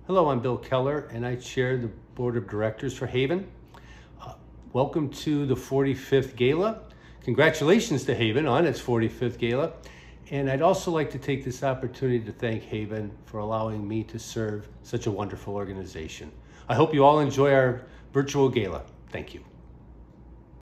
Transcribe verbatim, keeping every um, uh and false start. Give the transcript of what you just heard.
Hello, I'm Bill Keller, and I chair the Board of Directors for Haven. Uh, welcome to the forty-fifth Gala. Congratulations to Haven on its forty-fifth Gala. And I'd also like to take this opportunity to thank Haven for allowing me to serve such a wonderful organization. I hope you all enjoy our virtual gala. Thank you.